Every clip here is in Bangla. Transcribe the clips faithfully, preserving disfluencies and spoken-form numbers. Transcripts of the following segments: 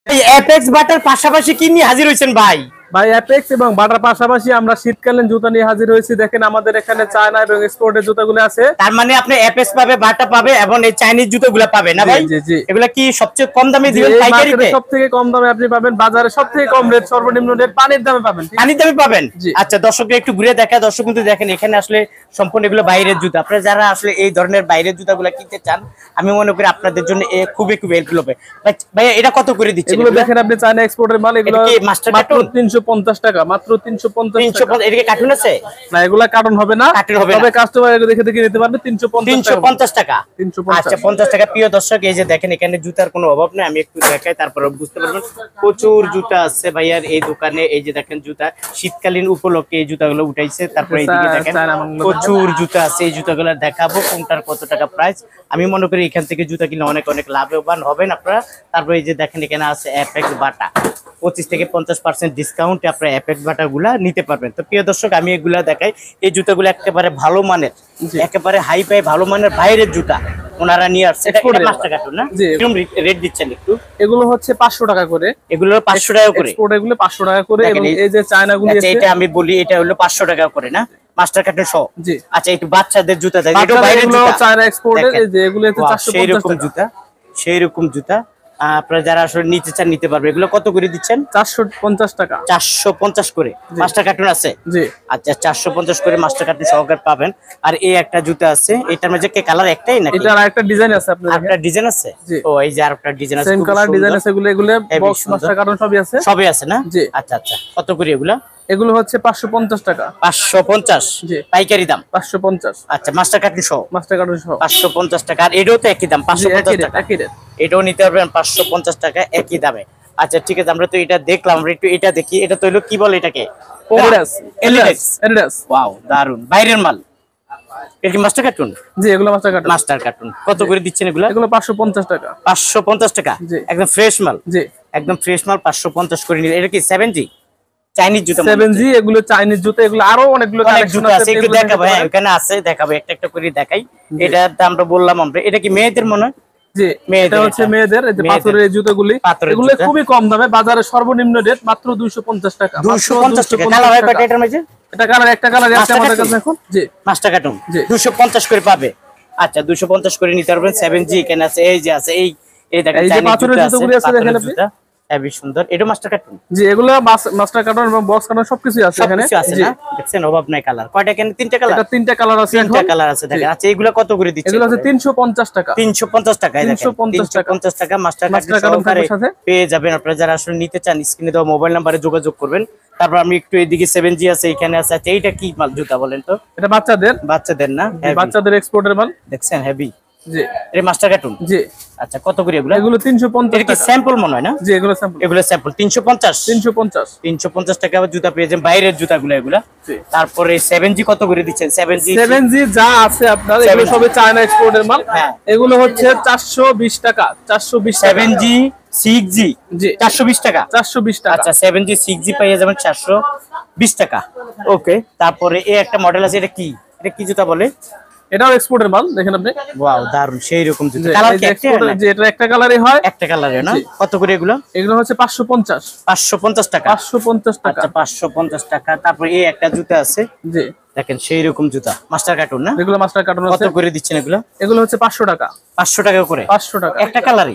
এই অ্যাপেক্স বাটার পাশাপাশি কি নিয়ে হাজির হয়েছেন ভাই? ভাই অ্যাপেক্স এবং বাটার পাশাপাশি আমরা শীতকালীন জুতা নিয়ে হাজির হয়েছি। দেখেন আমাদের এখানে চায়না এবং এক্সপোর্টের জুতাগুলো আছে। তার মানে আপনি অ্যাপেক্স পাবে, বাটা পাবে এবং এই চাইনিজ জুতোগুলো পাবে না ভাই? জি জি। এগুলা কি সবচেয়ে কম দামে দিবেন পাইকারিতে? সবথেকে কম দামে আপনি পাবেন, বাজারে সবথেকে কম রেট, সর্বনিম্ন রেট পানির দামে পাবেন। পানির দামে পাবেন? আচ্ছা দর্শককে একটু ঘুরে দেখায়। দর্শক কিন্তু দেখেন এখানে আসলে সম্পূর্ণ এগুলো বাইরের জুতা। আপনারা যারা আসলে এই ধরনের বাইরের জুতাগুলো কিনতে চান, আমি মনে করি আপনাদের জন্য এ খুবই খুবই হেল্পফুল হবে। ভাই এটা কত করে দিচ্ছেন? এগুলো দেখেন আপনি চায়না এক্সপোর্টের মাল, এগুলো মাত্র তিনশো পঞ্চাশ টাকা, মাত্র তিনশো পঞ্চাশ টাকা। এর কি কার্টুন আছে? না, এগুলা কার্টুন হবে না, কার্টুন হবে না, তবে কাস্টমার দেখে দেখে নিতে পারবে তিনশো পঞ্চাশ টাকা। আচ্ছা পঞ্চাশ টাকা। প্রিয় দর্শক এই যে দেখেন এখানে জুতার কোনো অভাব নেই, আমি একটু দেখাই তারপরে বুঝতে পারবেন। প্রচুর জুতা আছে ভাইয়ার এই দোকানে। এই যে দেখেন জুতা শীতকালীন উপলক্ষে এই জুতাগুলো উঠাইছে। তারপরে এইদিকে দেখেন প্রচুর জুতা আছে, এই জুতাগুলো দেখাবো কোনটার কত টাকা প্রাইস। আমি মনে করি এখান থেকে জুতা কিনলে অনেক অনেক লাভবান হবেন আপনারা। তারপরে এই যে দেখেন এখানে আছে অ্যাপেক্স বাটা, পঁচিশ থেকে পঞ্চাশ পার্সেন্ট ডিসকাউন্টে আপনারা অ্যাপেক্স বাটা গুলা নিতে পারবেন। তো প্রিয় দর্শক আমি এগুলা দেখাই। এই জুতাগুলো একেবারে ভালো মানের, একেবারে হাই ফাই ভালো মানের বাইরের জুতা ওনারা নিয়ে আসছে। পাঁচটা কার্টুন না, রেট দিচ্ছেন একটু? এগুলো হচ্ছে পাঁচশো টাকা করে, এগুলো পাঁচশো টাকা করে, এগুলো পাঁচশো টাকা করে। এবং এই যে চায়না গুলি আছে, এটা আমি বলি এটা হলো পাঁচশো টাকা করে না, মাস্টার কার্টুন সহ। জি আচ্ছা, একটু বাচ্চাদের জুতা দেখেন, এটা বাইরের জুতা চায়না এক্সপোর্টের। এই যে এগুলো হচ্ছে চারশো পঞ্চাশ টাকা জুতা, সেই রকম জুতা আপনারা যারা আসলে নিতে চান নিতে পারবে। এগুলো কত করে দিচ্ছেন? চারশো পঞ্চাশ টাকা। চারশো পঞ্চাশ করে মাস্টার কার্টুন আছে? জি আচ্ছা, চারশো পঞ্চাশ করে মাস্টার কার্টুন সহকারে পাবেন। আর এই একটা জুতা আছে, এটার মধ্যে কি কালার একটাই নাকি? এটার আরেকটা ডিজাইন আছে, আপনার একটা ডিজাইন আছে? ও এই যে আরেকটা ডিজাইন আছে, সেম কালার ডিজাইন আছে। এগুলো এগুলো বক্স মাস্টার কার্টুন সবই আছে, সবই আছে না? জি আচ্ছা আচ্ছা। কত করে এগুলা? এগুলো হচ্ছে পাঁচশো পঞ্চাশ টাকা। পাঁচশো পঞ্চাশ পাইকারি দাম? পাঁচশো পঞ্চাশ। আচ্ছা মাস্টার কার্টুন সহ, মাস্টার কার্টুন সহ পাঁচশো পঞ্চাশ টাকা। আর এটাও তো একই দাম, পাঁচশো পঞ্চাশ টাকা। একই রেট, এটাও নিতে পারবেন পাঁচশো পঞ্চাশ টাকা, একই দামে। আচ্ছা ঠিক আছে, আমরা তো এটা দেখলাম, আমরা একটু এটা দেখি। এটা তো হলো কি বলে এটাকে? এডিডাস। Adidas, Adidas. ওয়াও দারুন, বাইরের মাল। এটা কি মাস্টার কার্টুন? জি এগুলো মাস্টার কার্টুন। মাস্টার কার্টুন কত করে দিচ্ছেন এগুলো? এগুলো পাঁচশো পঞ্চাশ টাকা। পাঁচশো পঞ্চাশ টাকা, একদম ফ্রেশ মাল। জি একদম ফ্রেশ মাল, পাঁচশো পঞ্চাশ করে নিলে। এটা কি সেভেন জি চাইনিজ জুতা? সেভেন জি, এগুলো চাইনিজ জুতা। এগুলো আরো অনেকগুলো কালেকশন আছে, একটু দেখাবো। হ্যাঁ এখানে আছে, দেখাবো একটা একটা করে দেখাই। এটার দামটা বললাম আমরা। এটা কি মেয়েদের মনে হয়? জি এটা হচ্ছে মেয়েদের। এই যে পাথরের জুতাগুলি, এগুলো খুবই কম দামে, বাজারে সর্বনিম্ন রেট মাত্র দুইশো পঞ্চাশ টাকা। দুইশো পঞ্চাশ টাকা। কালার হয় কয়টা এটার মধ্যে? এটা কালার একটা কালার আছে আমাদের কাছে এখন। জি মাস্টার কার্টুন দুইশো পঞ্চাশ করে পাবে। আচ্ছা দুইশো পঞ্চাশ করে নিতে পারবেন। সেভেন জি এখানে আছে, এই যে আছে, এই এই দেখেন এই যে পাথরের জুতাগুলি আছে, দেখেন আপনি হেভি সুন্দর। এটা মাস্টার কার্টুন? জি এগুলো মাস্টার কার্টুন এবং বক্স কার্টুন সবকিছু আছে এখানে। জি দেখছেন অভাব নাই কালার। কয়টা এখানে? তিনটা কালার। এটা তিনটা কালার আছে, তিনটা কালার আছে দেখেন। আচ্ছা এগুলো কত করে দিচ্ছেন? এগুলো আছে তিনশো পঞ্চাশ টাকা। তিনশো পঞ্চাশ টাকায় দেখেন, তিনশো পঞ্চাশ টাকা মাস্টার কার্টুন সাথে পেয়ে যাবেন। আপনারা যারা আসলে নিতে চান স্ক্রিনে দেওয়া মোবাইল নম্বরে যোগাযোগ করবেন। তারপর আমি একটু এইদিকে সেভেন জি আছে, এখানে আছে। আচ্ছা এইটা কি মাল জুতা বলেন তো? এটা বাচ্চাদের, বাচ্চাদের না, বাচ্চাদের এক্সপোর্টের মাল। দেখছেন হেভি। জি এই মাস্টার কার্টুন। জি আচ্ছা কত করে এগুলো? এগুলো তিনশো পঞ্চাশ টাকা। এটা কি স্যাম্পল মনে হয় না? জি এগুলো স্যাম্পল, এগুলো স্যাম্পল। তিনশো পঞ্চাশ, তিনশো পঞ্চাশ, তিনশো পঞ্চাশ টাকা জুতা পেয়ে যাবেন, বাইরের জুতাগুলো এগুলা। তারপরে সেভেন জি কত করে দিচ্ছেন? সেভেন জি, সেভেন জি যা আছে আপনার এগুলো সবই চায়না এক্সপোর্টের মাল। এগুলো হচ্ছে চারশো বিশ টাকা। চারশো বিশ। সেভেন জি সিক্স জি জি চারশো বিশ টাকা। চারশো বিশ টাকা। আচ্ছা সেভেন জি সিক্স জি পেয়ে যাবেন চারশো বিশ টাকা। ওকে তারপরে এই একটা মডেল আছে, এটা কি? এটা কি জুতা বলে? এটাও এক্সপোর্টের মাল, দেখেন আপনি। ওয়াও দারুন, সেই রকম জুতা। কালার কি এক্সপোর্ট? যে এটা একটা কালারই হয়, একটা কালারে না? কত করে এগুলো? এগুলো হচ্ছে পাঁচশো পঞ্চাশ। পাঁচশো পঞ্চাশ টাকা। পাঁচশো পঞ্চাশ টাকা। আচ্ছা পাঁচশো পঞ্চাশ টাকা। তারপর এই একটা জুতা আছে, জি দেখেন সেই রকম জুতা, মাস্টার কার্টুন না? এগুলো মাস্টার কার্টুন আছে। কত করে দিচ্ছেন এগুলো? এগুলো হচ্ছে পাঁচশো টাকা। পাঁচশো টাকা করে? পাঁচশো টাকা। একটা কালারই?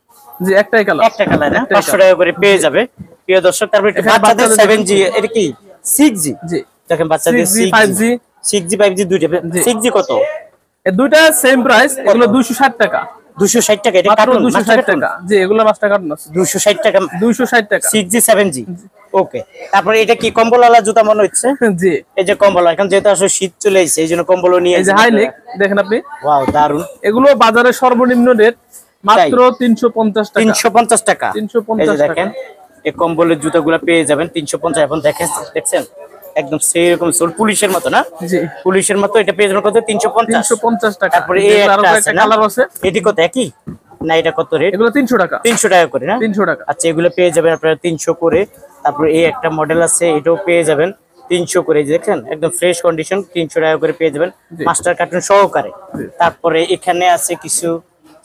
জি একটাই কালার, একটা কালার না? পাঁচশো টাকা করে পেয়ে যাবে প্রিয় দর্শক। তারপর বাচ্চাদের সেভেন জি, এটা কি সিক্স জি? জি দেখেন বাচ্চাদের ফাইভ জি, সিক্স জি ফাইভ জি দুইটা। সিক্স জি কত? এই দুইটা সেম প্রাইস, এগুলো দুইশো ষাট টাকা। দুইশো ষাট টাকা। এটা কার্টুন দুইশো ষাট টাকা। জি এগুলো মাস্টার কার্টুন আছে। দুইশো ষাট টাকা। দুইশো ষাট টাকা সিক্স জি সেভেন জি। ওকে তারপরে এটা কি কম্বলওয়ালা জুতা মনে হচ্ছে? জি এই যে কম্বল, এখন যেহেতু আসলে শীত চলে এসেছে এই জন্য কম্বলও নিয়ে। এই যে হাই নেক দেখেন আপনি। ওয়াও দারুন। এগুলো বাজারে সর্বনিম্ন রেট মাত্র তিনশো পঞ্চাশ টাকা। তিনশো পঞ্চাশ টাকা। তিনশো পঞ্চাশ টাকা দেখেন এই কম্বলের জুতাগুলো পেয়ে যাবেন তিনশো পঞ্চাশ। এখন দেখেন দেখছেন একদম সেই রকম সোল, পুলিশের মতো না? জি পুলিশের মতো। এটা পেয়ে যাবেন কত? তিনশো পঞ্চাশ। তিনশো পঞ্চাশ টাকা। তারপরে এই একটা কালার আছে, এটি কত? একই না? এটা কত রেট? এগুলো তিনশো টাকা। তিনশো টাকা করে না? তিনশো টাকা। আচ্ছা এগুলো পেয়ে যাবেন আপনারা তিনশো করে। তারপরে এই একটা মডেল আছে, এটাও পেয়ে যাবেন তিনশো করে। দেখেন একদম ফ্রেশ কন্ডিশন, তিনশো টাকা করে পেয়ে যাবেন মাস্টার কার্টুন সহকারে। তারপরে এখানে আছে কিছু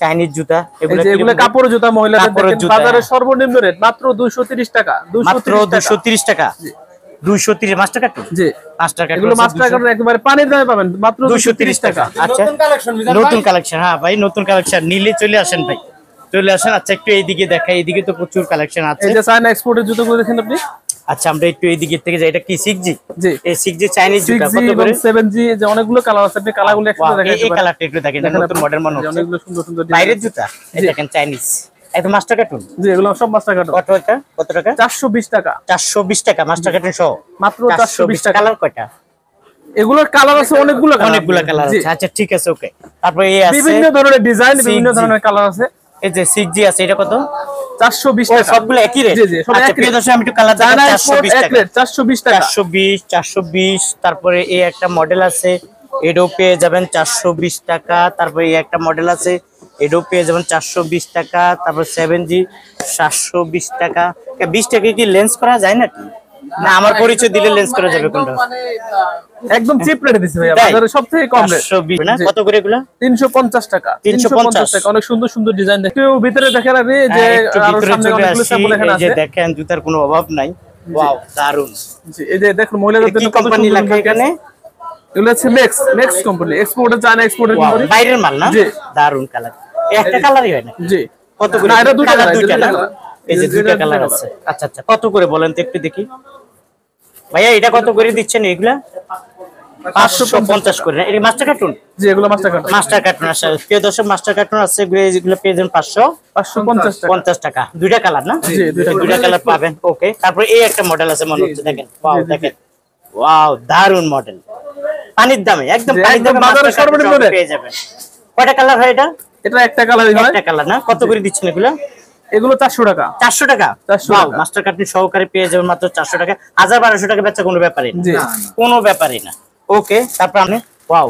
চাইনিজ জুতা, এগুলো কাপড়ের জুতা মহিলাদের, দেখেন বাজারে সর্বনিম্ন রেট মাত্র দুইশো তিরিশ টাকা। মাত্র দুইশো তিরিশ টাকা, দুইশো তিরিশ মাস্টার কার্টুন। জি মাস্টার কার্টুন, এগুলো মাস্টার কার্টুন একেবারে পানির দামে পাবেন মাত্র দুইশো তিরিশ টাকা। আচ্ছা নতুন কালেকশন, হ্যাঁ ভাই নতুন কালেকশন নিলে চলে আসেন ভাই, চলে আসেন। আচ্ছা একটু এইদিকে দেখাই, এইদিকে তো প্রচুর কালেকশন আছে। এই যে চায়না এক্সপোর্টের জুতোগুলো দেখেন আপনি। আচ্ছা আমরা একটু এইদিকে থেকে যাই, এটা কি সিক্স জি? জি এই সিক্স জি চাইনিজ জুতা কত করে? সেভেন জি যে অনেকগুলো কালার আছে, আপনি কালারগুলো একসাথে দেখেন। এই কালারটা একটু দেখেন, নতুন মডেল মনে হচ্ছে, অনেকগুলো সুন্দর সুন্দর বাইরের জুতা। এই দেখেন চাইনিজ, এই তো মাস্টার কার্টুন। জি এগুলো সব মাস্টার কার্টুন। কত এটা? কত টাকা? চারশো বিশ টাকা। চারশো বিশ টাকা মাস্টার কার্টুন সহ, মাত্র চারশো বিশ টাকা। কালার কয়টা? এগুলোর কালার আছে অনেকগুলো, অনেকগুলো কালার আছে। আচ্ছা ঠিক আছে ওকে। তারপরে এই আছে বিভিন্ন ধরনের ডিজাইন, বিভিন্ন ধরনের কালার আছে। এই যে সিক্স জি আছে, এটা কত? চারশো বিশ টাকা। সবগুলো একই রেট? জি জি সব আচ্ছা একই প্রিয় দর্শক আমি একটু কালার দেখাচ্ছি। চারশো বিশ টাকা, চারশো বিশ টাকা, চারশো বিশ, চারশো বিশ। তারপরে এই একটা মডেল আছে, এটাও পেয়ে যাবেন চারশো বিশ টাকা। তারপরে এই একটা মডেল আছে, এটাও পেয়ে যাবেন চারশো বিশ টাকা। তারপর সেভেন জি সাতশো বিশ টাকা। বিশ টাকা কি লেন্স করা যায় নাকি? না আমার পরিচয় দিলে লেন্স করা যাবে কোনটা? একদম চিপ রেটে দিছি ভাই, বাজারে সবথেকে কম রেট। চারশো বিশ না, কত করে এগুলা? তিনশো পঞ্চাশ টাকা। তিনশো পঞ্চাশ টাকা। অনেক সুন্দর সুন্দর ডিজাইন দেখতে। একটু ভিতরে দেখেন আপনি যে আরো সামনে অনেকগুলো স্যাম্পল এখানে আছে। এই যে দেখেন জুতার কোনো অভাব নাই। ওয়াও দারুন। জি এই যে দেখুন মহিলাদের জন্য কত কোম্পানি লেখা এখানে? এগুলো হচ্ছে max, max company, exporter, China exporter company. বাইরের মাল না? জি দারুন কালার। একটা কালারই হয় না? জি কত করে? না এটা দুটো কালার, দুইটা না? এই যে দুইটা কালার আছে। আচ্ছা আচ্ছা কত করে বলেন তো একটু দেখি ভাইয়া, এটা কত করে দিচ্ছেন এগুলা? পাঁচশো পঞ্চাশ করে না? এটা মাস্টার কার্টুন? জি এগুলো মাস্টার কার্টুন। মাস্টার কার্টুন আছে, প্রিয় দর্শক মাস্টার কার্টুন আছে, এগুলো পেয়ে যাবেন পাঁচশো পঞ্চাশ টাকা। দুইটা কালার না? জি দুইটা কালার পাবেন। ওকে তারপর এই একটা মডেল আছে মনে হচ্ছে, দেখেন ওয়াও দেখেন, ওয়াও দারুন মডেল, পানির দামে একদম পানির দামে বাজারে সর্বনিম্ন পেয়ে যাবেন। কয়টা কালার হয় এটা? এটা একটা কালারই হয়। একটা কালার না? কত করে দিচ্ছেন এগুলা? এগুলো চারশো টাকা। চারশো টাকা মাস্টার কার্টুন সহকারে পেয়ে যাবেন মাত্র চারশো টাকা। হাজার বারোশো টাকা বেচা কোনো ব্যাপারই না, কোনো ব্যাপারই না। ওকে তারপর আপনি ওয়াও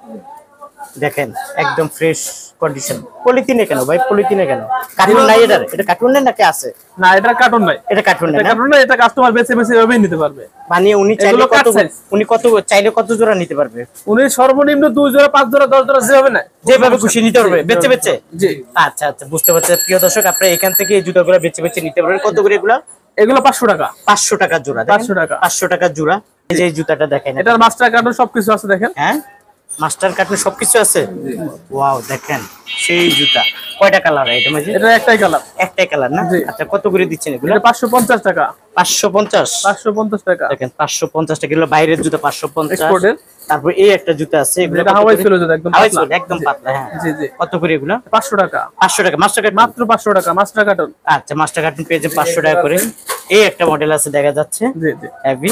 দেখেন একদম ফ্রেশ কন্ডিশন। পলিথিনে কেন ভাই? পলিথিনে কেন? কার্টুন নাই এটার? এটা কার্টুন নেই নাকি আছে? না এটা কার্টুন নাই, এটা কার্টুন নাই, কার্টুন না, এটা কাস্টমার বেছে বেছে এভাবেই নিতে পারবে। মানে উনি চাইলে কত, উনি কত চাইলে কত জোড়া নিতে পারবে? উনি সর্বনিম্ন দুই জোড়া, পাঁচ জোড়া, দশ জোড়া যেভাবে না, যেভাবে খুশি নিতে পারবে বেচে বেচে। জি আচ্ছা আচ্ছা বুঝতে পারছি। প্রিয় দর্শক আপনারা এখান থেকে এই জুতাগুলো বেচে বেচে নিতে পারবেন। কত করে এগুলা? এগুলো পাঁচশো টাকা। পাঁচশো টাকা জোড়া। পাঁচশো টাকা, পাঁচশো টাকা জোড়া। এই যে জুতাটা দেখেন, এটার মাস্টার কার্টুন সবকিছু আছে দেখেন। হ্যাঁ মাস্টার কার্টুন সবকিছু আছে। ওয়াও দেখেন সেই জুতা। কয়টা কালার হয় এটা? মাঝে এটা একটাই কালার। একটাই কালার না? আচ্ছা কত করে দিচ্ছেন এগুলো? এটা পাঁচশো পঞ্চাশ টাকা। পাঁচশো পঞ্চাশ? পাঁচশো পঞ্চাশ টাকা দেখেন পাঁচশো পঞ্চাশ টাকা। এগুলো বাইরের জুতা পাঁচশো পঞ্চাশ। এক্সপোর্টের। তারপর এই একটা জুতা আছে, এগুলো হাওয়াই ছিল জুতা, একদম হাওয়াই ছিল একদম পাতলা। হ্যাঁ জি জি কত করে এগুলো? পাঁচশো টাকা। পাঁচশো টাকা মাস্টার কার্টুন? মাত্র পাঁচশো টাকা মাস্টার কার্টুন। আচ্ছা মাস্টার কার্টুন পেয়েছে পাঁচশো টাকা করে। এই একটা মডেল আছে দেখা যাচ্ছে, জি জি হেভি।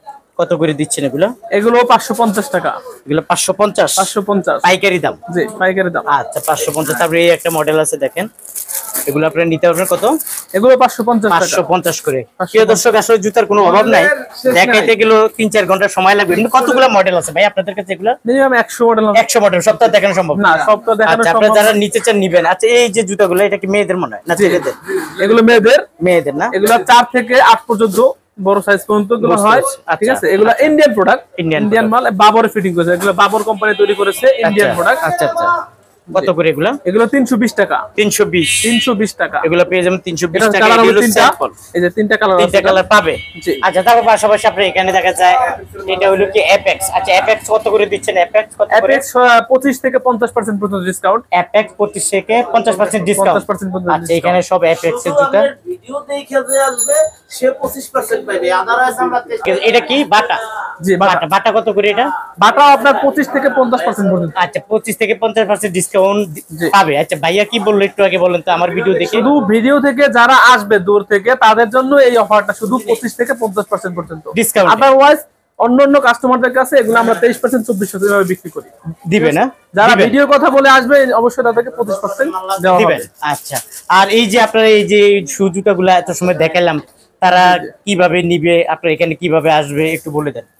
কত করে দিচ্ছেন এগুলো? এগুলো পাঁচশো পঞ্চাশ টাকা। এগুলো পাঁচশো পঞ্চাশ? পাঁচশো পঞ্চাশ পাইকারি দাম? জি পাইকারি দাম। আচ্ছা পাঁচশো পঞ্চাশ। তারপরে এই একটা মডেল আছে দেখেন, এগুলো আপনারা নিতে পারবেন কত? এগুলো পাঁচশো পঞ্চাশ টাকা। পাঁচশো পঞ্চাশ করে। প্রিয় দর্শক আসলে জুতার কোনো অভাব নাই, দেখাইতে গেলে তিন চার ঘন্টা সময় লাগবে। কিন্তু কতগুলো মডেল আছে ভাই আপনাদের কাছে? এগুলো মিনিমাম একশো মডেল। একশো মডেল সপ্তাহ দেখানো সম্ভব না? সপ্তাহ দেখানো আচ্ছা আপনারা যারা নিতে চান নিবেন। আচ্ছা এই যে জুতাগুলো এটা কি মেয়েদের মনে হয় না ছেলেদের? এগুলো মেয়েদের। মেয়েদের না? এগুলো চার থেকে আট পর্যন্ত বড় সাইজ পর্যন্ত গুলো হয়, ঠিক আছে? এগুলো ইন্ডিয়ান প্রোডাক্ট, ইন্ডিয়ান মাল, বাবর ফিটিং করেছে, এগুলো বাবর কোম্পানি তৈরি করেছে, ইন্ডিয়ান প্রোডাক্ট। আচ্ছা আচ্ছা কত করে এগুলো? এগুলো তিনশো বিশ টাকা। তিনশো বিশ? তিনশো বিশ টাকা। এগুলো পেয়ে যাবেন তিনশো বিশ টাকা। কালার এগুলো তিনটা, এই যে তিনটা কালার, তিনটা কালার পাবে। জি আচ্ছা তারপর পাশাপাশি আপনি এখানে দেখা যায় এটা হলো কি অ্যাপেক্স। আচ্ছা অ্যাপেক্স কত করে দিচ্ছেন? অ্যাপেক্স কত করে? অ্যাপেক্স পঁচিশ থেকে পঞ্চাশ পার্সেন্ট পর্যন্ত ডিসকাউন্ট। অ্যাপেক্স পঁচিশ থেকে পঞ্চাশ পার্সেন্ট ডিসকাউন্ট। পঞ্চাশ পার্সেন্ট পর্যন্ত। আচ্ছা এখানে সব অ্যাপেক্স এর জুতা। ভিডিও দেখে যে আসবে সে পঁচিশ পার্সেন্ট পাবে, আদারওয়াইজ আমরা এটা কি বাটা? জি বাটা। বাটা কত করে এটা? বাটা আপনার পঁচিশ থেকে পঞ্চাশ পার্সেন্ট পর্যন্ত। আচ্ছা পঁচিশ থেকে পঞ্চাশ পার্সেন্ট ডিসকাউন্ট পাবে। আচ্ছা ভাইয়া কি বললো একটু আগে বলেন তো আমার ভিডিও দেখে। শুধু ভিডিও থেকে যারা আসবে দূর থেকে তাদের জন্য এই অফারটা শুধু পঁচিশ থেকে পঞ্চাশ পার্সেন্ট পর্যন্ত ডিসকাউন্ট। আদারওয়াইজ অন্যান্য কাস্টমারদের কাছে এগুলো আমরা তেইশ পার্সেন্ট চব্বিশ পার্সেন্ট ভাবে বিক্রি করি। দিবে না? যারা ভিডিও কথা বলে আসবে অবশ্যই তাদেরকে পঁচিশ পার্সেন্ট দেওয়া হবে। আচ্ছা আর এই যে আপনারা এই যে শু জুতাগুলো এত সময় দেখালাম, তারা কিভাবে নিবে, আপনারা এখানে কিভাবে আসবে একটু বলে দেন।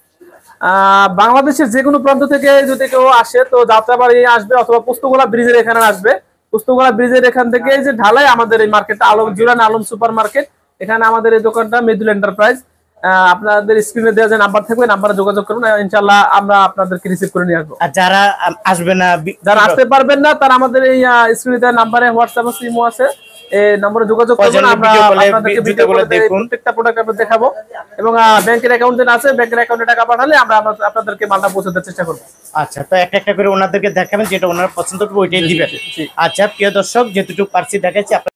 বাংলাদেশের যে কোনো প্রান্ত থেকে যদি কেউ আসে তো যাত্রাবাড়ি আসবে অথবা পুস্তকলা ব্রিজের এখানে আসবে। পুস্তকলা ব্রিজের এখান থেকে যে ঢালাই আমাদের এই মার্কেটটা আলম জুরান আলম সুপার মার্কেট, এখানে আমাদের এই দোকানটা মৃদুল এন্টারপ্রাইজ। আপনাদের স্ক্রিনে দেওয়া যে নাম্বার থাকবে নাম্বারে যোগাযোগ করুন, ইনশাআল্লাহ আমরা আপনাদেরকে রিসিভ করে নিয়ে আসবো। আর যারা আসবে না, যারা আসতে পারবেন না, তারা আমাদের এই স্ক্রিনে দেওয়া নাম্বারে হোয়াটসঅ্যাপ আছে, ইমো আছে, এই নম্বরে যোগাযোগ করবেন। আমরা আপনাদেরকে ভিডিও কলে প্রত্যেকটা প্রোডাক্ট আমরা দেখাবো এবং ব্যাংকের অ্যাকাউন্ট যেটা আছে ব্যাংকের অ্যাকাউন্টে টাকা পাঠালে আমরা আপনাদেরকে মালটা পৌঁছে দেওয়ার চেষ্টা করব। আচ্ছা, তো একটা একটা করে ওনাদেরকে দেখাবেন, যেটা ওনারা পছন্দ করবে ওইটাই দিবেন। আচ্ছা প্রিয় দর্শক, যেটুকু পারছি দেখাচ্ছি।